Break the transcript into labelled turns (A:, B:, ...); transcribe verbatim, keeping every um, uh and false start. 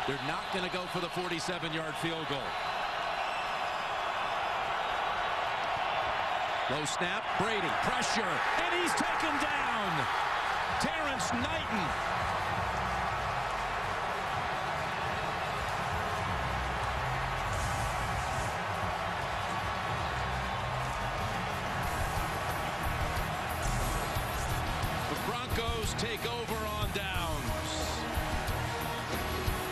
A: They're not going to go for the forty-seven yard field goal. Low snap, Brady, pressure, and he's taken down. Terrance Knighton. The Broncos take over on downs.